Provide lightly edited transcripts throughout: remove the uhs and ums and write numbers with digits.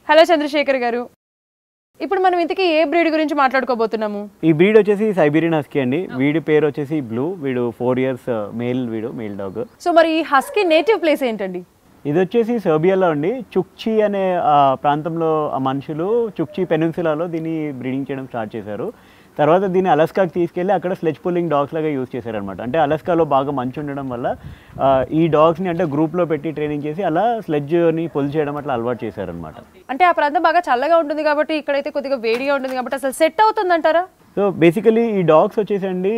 Hello Chandrasekhar గారు, ఇప్పుడు మనం ఇంతకీ ఏ బ్రీడ్ గురించి మాట్లాడుకోబోతున్నాము? ఈ బ్రీడ్ వచ్చేసి సైబీరియన్ హస్కీ అండి. వీడి పేరు వచ్చేసి బ్లూ. వీడు 4 years మేల్ డాగ్. సో మరి ఈ హస్కీ నేటివ్ ప్లేస్ ఏంటండి? ఇది వచ్చేసి సెర్బియాలో అండి. చుక్చి అనే ప్రాంతంలో మనుషులు చుక్చి పెనిన్సులాలో దీన్ని బ్రీడింగ్ చేయడం స్టార్ట్ చేశారు. తర్వాత దీన్ని అలస్కాకి తీసుకెళ్ళి అక్కడ స్లెడ్జ్ పుల్లింగ్ డాగ్స్ లాగా యూజ్ చేశారనమాట. అంటే అలస్కాలో బాగా మంచు ఉండడం వల్ల ఈ డాగ్స్ని అంటే గ్రూప్లో పెట్టి ట్రైనింగ్ చేసి అలా స్లెడ్జ్ని పుల్ చేయడం అట్లా అలవాటు చేశారనమాట. అంటే ఆ ప్రాంతం బాగా చల్లగా ఉంటుంది కాబట్టి, ఇక్కడైతే కొద్దిగా వేడిగా ఉంటుంది కాబట్టి అసలు సెట్ అవుతుందంటారా? సో బేసికలీ ఈ డాగ్స్ వచ్చేసండి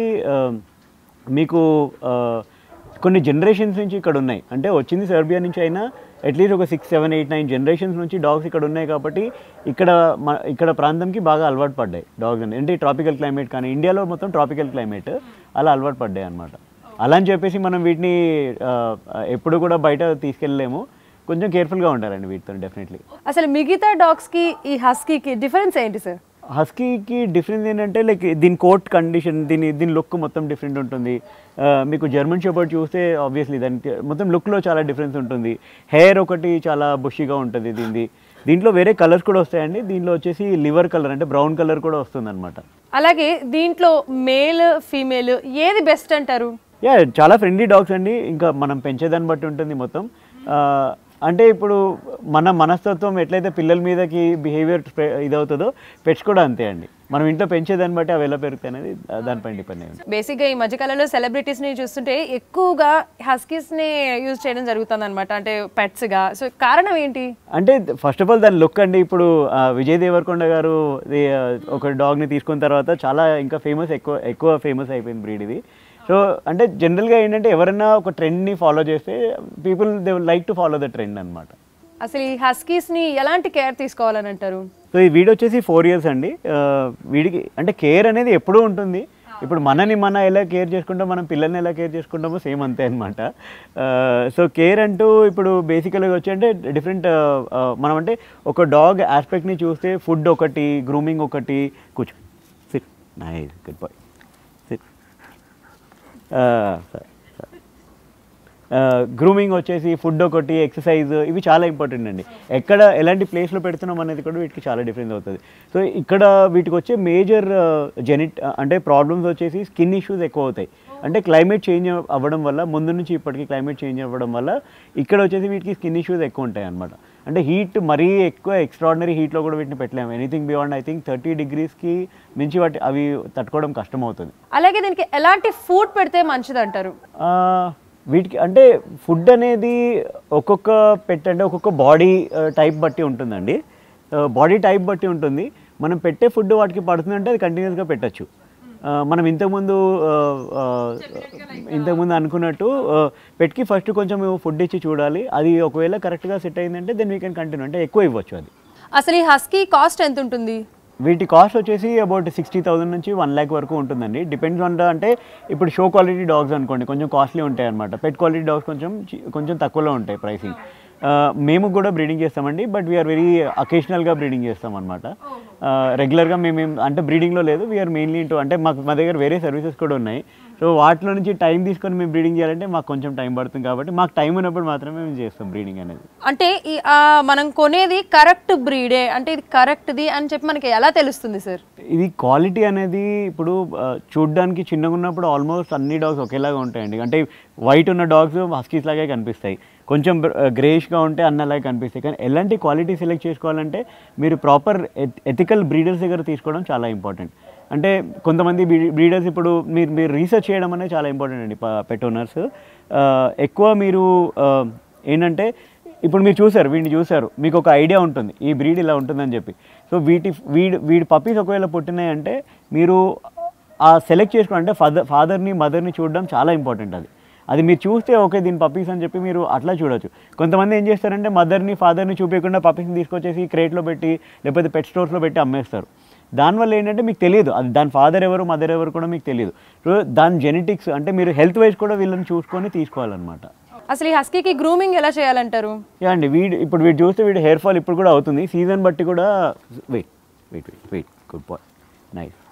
మీకు కొన్ని జనరేషన్స్ నుంచి ఇక్కడ ఉన్నాయి. అంటే వచ్చింది సెర్బియా నుంచి అయినా అట్లీస్ట్ ఒక 6, 7, 8, 9 జనరేషన్స్ నుంచి డాగ్స్ ఇక్కడ ఉన్నాయి కాబట్టి ఇక్కడ ప్రాంతంకి బాగా అలవాటు పడ్డాయి డాగ్స్ అని. అంటే ట్రాపికల్ క్లైమేట్ కానీ ఇండియాలో మొత్తం ట్రాపికల్ క్లైమేట్ అలా అలవాటు పడ్డాయి అనమాట. అలా అని చెప్పేసి మనం వీటిని ఎప్పుడు కూడా బయట తీసుకెళ్ళలేము. కొంచెం కేర్ఫుల్గా ఉంటారండి వీటితో డెఫినెట్లీ. అసలు మిగతా డాగ్స్కి ఈ హస్కీకి డిఫరెన్స్ ఏంటి సార్? హస్కీకి డిఫరెన్స్ ఏంటంటే లైక్ దీని కోట్ కండిషన్, దీని లుక్ మొత్తం డిఫరెంట్ ఉంటుంది. మీకు జర్మన్ షెపర్డ్ చూస్తే ఆబ్వియస్లీ దానికి మొత్తం లుక్లో చాలా డిఫరెన్స్ ఉంటుంది. హెయిర్ ఒకటి చాలా బుషీగా ఉంటుంది దీంట్లో వేరే కలర్స్ కూడా వస్తాయండి. దీంట్లో వచ్చేసి లివర్ కలర్ అంటే బ్రౌన్ కలర్ కూడా వస్తుంది అనమాట. అలాగే దీంట్లో మేల్ ఫీమేల్ ఏది బెస్ట్ అంటారు? చాలా ఫ్రెండ్లీ డాగ్స్ అండి. ఇంకా మనం పెంచేదాన్ని బట్టి ఉంటుంది మొత్తం. అంటే ఇప్పుడు మన మనస్తత్వం ఎట్లయితే పిల్లల మీదకి బిహేవియర్ ఇదవుతుందో పెట్స్ కూడా అంతే అండి. మనం ఇంట్లో పెంచేదాన్ని బట్టి అవి ఎలా పెరుగుతాయి అనేది దానిపైన డిపెండ్ అయ్యింది. బేసిక్గా ఈ మధ్యకాలంలో సెలబ్రిటీస్ని చూస్తుంటే ఎక్కువగా హస్కీస్ని యూజ్ చేయడం జరుగుతుంది అనమాట, అంటే పెట్స్గా. సో కారణం ఏంటి అంటే ఫస్ట్ ఆఫ్ ఆల్ దాని లుక్ అండి. ఇప్పుడు విజయ్ దేవరకొండ గారు ఒక డాగ్ని తీసుకున్న తర్వాత చాలా ఇంకా ఎక్కువ ఫేమస్ అయిపోయింది బ్రీడ్ ఇది. సో అంటే జనరల్గా ఏంటంటే ఎవరైనా ఒక ట్రెండ్ని ఫాలో చేస్తే people they like to follow the trend అనమాట. అసలు ఈ హస్కీస్ని ఎలాంటి కేర్ తీసుకోవాలని అంటారు? సో ఈ వీడి వచ్చేసి 4 years అండి. వీడికి అంటే కేర్ అనేది ఎప్పుడూ ఉంటుంది. ఇప్పుడు మనం ఎలా కేర్ చేసుకుంటాం, మనం పిల్లల్ని ఎలా కేర్ చేసుకుంటామో సేమ్ అంతే అనమాట. సో కేర్ అంటూ ఇప్పుడు బేసికల్గా వచ్చి అంటే డిఫరెంట్ మనం అంటే ఒక డాగ్ ఆస్పెక్ట్ని చూస్తే ఫుడ్ ఒకటి, గ్రూమింగ్ ఒకటి, కూర్చో sit nice good boy sit, grooming వచ్చేసి ఫుడ్ ఒకటి, ఎక్సర్సైజ్, ఇవి చాలా ఇంపార్టెంట్ అండి. ఎక్కడ ఎలాంటి ప్లేస్లో పెడుతున్నాం అనేది కూడా వీటికి చాలా డిఫరెన్స్ అవుతుంది. సో ఇక్కడ వీటికి వచ్చే మేజర్ అంటే ప్రాబ్లమ్స్ వచ్చేసి స్కిన్ ఇష్యూస్ ఎక్కువ అవుతాయి. అంటే క్లైమేట్ చేంజ్ అవ్వడం వల్ల, ముందు నుంచి ఇప్పటికీ క్లైమేట్ చేంజ్ అవ్వడం వల్ల ఇక్కడ వచ్చేసి వీటికి స్కిన్ ఇష్యూస్ ఎక్కువ ఉంటాయి అనమాట. అంటే హీట్ మరీ ఎక్కువ ఎక్స్ట్రాడినరీ హీట్లో కూడా వీటిని పెట్టలేము. ఎనీథింగ్ బియాండ్ ఐ థింక్ 30 degreesకి మించి అవి తట్టుకోవడం కష్టం అవుతుంది. అలాగే దీనికి ఎలాంటి ఫుడ్ పెడితే మంచిది అంటారు? వీటికి అంటే ఫుడ్ అనేది ఒక్కొక్క పెట్ అంటే ఒక్కొక్క బాడీ టైప్ బట్టి ఉంటుందండి. బాడీ టైప్ బట్టి ఉంటుంది. మనం పెట్టే ఫుడ్ వాటికి పడుతుందంటే అది కంటిన్యూస్గా పెట్టచ్చు. మనం ఇంతకుముందు అనుకున్నట్టు పెట్కి ఫస్ట్ కొంచెం ఫుడ్ ఇచ్చి చూడాలి. అది ఒకవేళ కరెక్ట్గా సెట్ అయిందంటే దెన్ వీ కెన్ కంటిన్యూ, అంటే ఎక్కువ ఇవ్వచ్చు అది. అసలు ఈ హస్కీ కాస్ట్ ఎంత ఉంటుంది? వీటి కాస్ట్ వచ్చేసి అబౌట్ 60,000 నుంచి 1 lakh వరకు ఉంటుందండి. డిపెండ్స్ ఆన్ అంటే ఇప్పుడు షో క్వాలిటీ డాగ్స్ అనుకోండి కొంచెం కాస్ట్లీ ఉంటాయి అనమాట. పెట్ క్వాలిటీ డాగ్స్ కొంచెం తక్కువలో ఉంటాయి ప్రైసింగ్. మేము కూడా బ్రీడింగ్ చేస్తామండి, బట్ వీఆర్ వెరీ అకేషనల్గా బ్రీడింగ్ చేస్తాం అనమాట. రెగ్యులర్గా మేము అంటే బ్రీడింగ్లో లేదు, వీఆర్ మెయిన్లీ ఇంటూ అంటే మా దగ్గర వేరే సర్వీసెస్ కూడా ఉన్నాయి. సో వాటిలో నుంచి టైం తీసుకొని మేము బ్రీడింగ్ చేయాలంటే మాకు కొంచెం టైం పడుతుంది కాబట్టి మాకు టైం ఉన్నప్పుడు మాత్రమే మేము చేస్తాం బ్రీడింగ్ అనేది. అంటే మనం కొనేది కరెక్ట్ బ్రీడే, అంటే ఇది కరెక్ట్ది అని చెప్పి మనకి ఎలా తెలుస్తుంది సార్? ఇది క్వాలిటీ అనేది ఇప్పుడు చూడ్డానికి చిన్నగా ఉన్నప్పుడు ఆల్మోస్ట్ అన్ని డాగ్స్ ఒకేలాగా ఉంటాయండి. అంటే వైట్ ఉన్న డాగ్స్ హస్కీస్ లాగే కనిపిస్తాయి, కొంచెం గ్రేష్గా ఉంటే అన్నలాగే కనిపిస్తాయి. కానీ ఎలాంటి క్వాలిటీ సెలెక్ట్ చేసుకోవాలంటే మీరు ప్రాపర్ ఎథికల్ బ్రీడర్స్ దగ్గర తీసుకోవడం చాలా ఇంపార్టెంట్. అంటే కొంతమంది బ్రీడర్స్ ఇప్పుడు మీరు రీసెర్చ్ చేయడం అనేది చాలా ఇంపార్టెంట్ అండి. పెట్ ఓనర్స్ ఎక్కువ మీరు ఏంటంటే ఇప్పుడు మీరు వీడిని చూసారు, మీకు ఒక ఐడియా ఉంటుంది ఈ బ్రీడ్ ఇలా ఉంటుందని చెప్పి. సో వీడి పప్పీస్ ఒకవేళ పుట్టినాయంటే మీరు సెలెక్ట్ చేసుకోవాలంటే ఫాదర్ని మదర్ని చూడడం చాలా ఇంపార్టెంట్. అది మీరు చూస్తే ఓకే దీని పప్పీస్ అని చెప్పి మీరు అట్లా చూడొచ్చు. కొంతమంది ఏం చేస్తారంటే మదర్ని ఫాదర్ని చూపించకుండా పప్పీస్ని తీసుకొచ్చేసి క్రేట్లో పెట్టి లేకపోతే పెట్ స్టోర్స్లో పెట్టి అమ్మేస్తారు. దానివల్ల ఏంటంటే మీకు తెలియదు అది దాని ఫాదర్ ఎవరు మదర్ ఎవరు కూడా మీకు తెలియదు. సో దాని జెనెటిక్స్ అంటే మీరు హెల్త్ వైజ్ కూడా వీళ్ళని చూసుకొని తీసుకోవాలన్నమాట. అసలు ఈ హస్కీకి గ్రూమింగ్ ఎలా చేయాలంటారు? అండి వీడు చూస్తే వీడు హెయిర్ ఫాల్ ఇప్పుడు కూడా అవుతుంది, సీజన్ బట్టి కూడా. Wait good boy nice.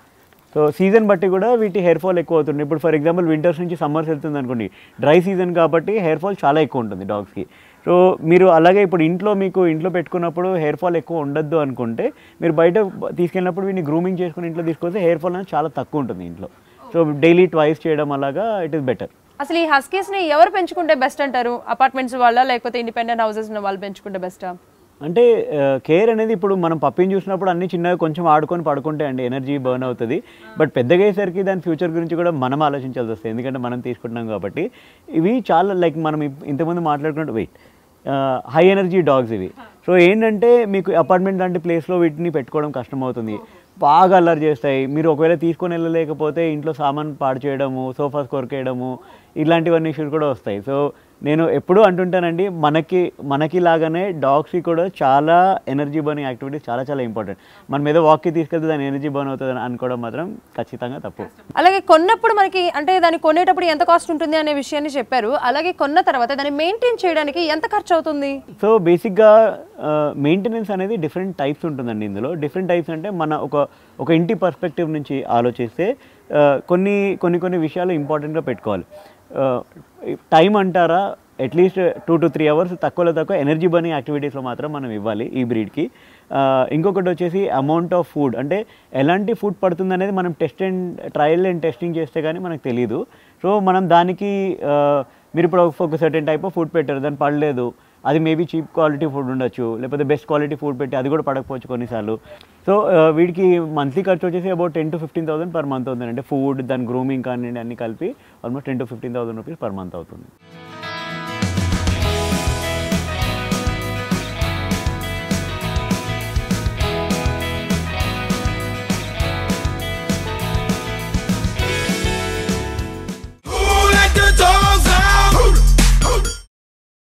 So season బట్టి కూడా వీటి హెయిర్ ఫాల్ ఎక్కువ అవుతుంది. ఇప్పుడు ఫర్ ఎగ్జాంపుల్ వింటర్స్ నుంచి సమ్మర్స్ వెళ్తుంది అనుకోండి, డ్రై సీజన్ కాబట్టి హెయిర్ ఫాల్ చాలా ఎక్కువ ఉంటుంది డాగ్స్కి. సో మీరు అలాగే ఇప్పుడు ఇంట్లో పెట్టుకున్నప్పుడు హెయిర్ ఫాల్ ఎక్కువ ఉండొద్దు అనుకుంటే మీరు బయట తీసుకెళ్ళినప్పుడు వీటిని గ్రూమింగ్ చేసుకుని ఇంట్లో తీసుకొస్తే హెయిర్ ఫాల్ అనేది చాలా తక్కువ ఉంటుంది ఇంట్లో. సో డైలీ ట్వైస్ చేయడం అలాగా ఇట్ ఈస్ బెటర్. అసలు ఈ హస్కీస్ని ఎవరు పెంచుకుంటే బెస్ట్ అంటారు? అపార్ట్మెంట్స్ వాళ్ళ లేకపోతే ఇండిపెండెంట్ హౌసెస్ వాళ్ళు పెంచుకుంటే బెస్టా? అంటే కేర్ అనేది ఇప్పుడు మనం పప్పిని చూసినప్పుడు అన్ని చిన్నగా కొంచెం ఆడుకొని పడుకుంటే అండి ఎనర్జీ బర్న్ అవుతుంది. బట్ పెద్దగా అయ్యేసరికి దాని ఫ్యూచర్ గురించి కూడా మనం ఆలోచించాల్సి వస్తుంది, ఎందుకంటే మనం తీసుకుంటున్నాం కాబట్టి. ఇవి చాలా లైక్ మనం ఇంతకుముందు మాట్లాడుకున్నట్టు హై ఎనర్జీ డాగ్స్ ఇవి. సో ఏంటంటే మీకు అపార్ట్మెంట్ లాంటి ప్లేస్లో వీటిని పెట్టుకోవడం కష్టం అవుతుంది, బాగా అల్లరి చేస్తాయి. మీరు ఒకవేళ తీసుకొని వెళ్ళలేకపోతే ఇంట్లో సామాన్ పాడు చేయడము, సోఫాస్ కొరికేయడము, ఇలాంటివన్నీ ఇష్యూస్ కూడా వస్తాయి. సో నేను ఎప్పుడూ అంటుంటానండి, మనకి లాగానే డాగ్స్కి కూడా చాలా ఎనర్జీ బర్నింగ్ యాక్టివిటీస్ చాలా చాలా ఇంపార్టెంట్. మనం ఏదో వాక్కి తీసుకెళ్తే దాని ఎనర్జీ బర్న్ అవుతుంది అనుకోవడం మాత్రం ఖచ్చితంగా తప్పు. అలాగే కొన్నప్పుడు మనకి అంటే దాన్ని కొనేటప్పుడు ఎంత కాస్ట్ ఉంటుంది అనే విషయాన్ని చెప్పారు. అలాగే కొన్న తర్వాత దాన్ని మెయింటైన్ చేయడానికి ఎంత ఖర్చు అవుతుంది? సో బేసిక్గా మెయింటెనెన్స్ అనేది డిఫరెంట్ టైప్స్ ఉంటుందండి. ఇందులో డిఫరెంట్ టైప్స్ అంటే మన ఒక ఇంటి పర్స్పెక్టివ్ నుంచి ఆలోచిస్తే కొన్ని విషయాలు ఇంపార్టెంట్గా పెట్టుకోవాలి. టైం అంటారా, అట్లీస్ట్ 2 to 3 hours తక్కువలో తక్కువ ఎనర్జీ బర్నింగ్ యాక్టివిటీస్లో మాత్రం మనం ఇవ్వాలి ఈ బ్రీడ్కి. ఇంకొకటి వచ్చేసి అమౌంట్ ఆఫ్ ఫుడ్, అంటే ఎలాంటి ఫుడ్ పడుతుంది అనేది మనం ట్రయల్ అండ్ టెస్టింగ్ చేస్తే కానీ మనకు తెలియదు. సో మనం దానికి మీరు ఇప్పుడు ఒక సర్టెన్ టైప్ ఆఫ్ ఫుడ్ పెట్టారు, దాన్ని పడలేదు, అది మేబీ చీప్ క్వాలిటీ ఫుడ్ ఉండొచ్చు, లేకపోతే బెస్ట్ క్వాలిటీ ఫుడ్ పెట్టి అది కూడా పడకపోవచ్చు కొన్నిసార్లు. సో వీడికి మంత్లీ ఖర్చు వచ్చేసి అబౌట్ 10 to 15,000 per month అవుతుంది. అంటే ఫుడ్, దాని గ్రూమింగ్ కానీ అన్ని కలిపి almost 10 to 15,000 rupees per month అవుతుంది.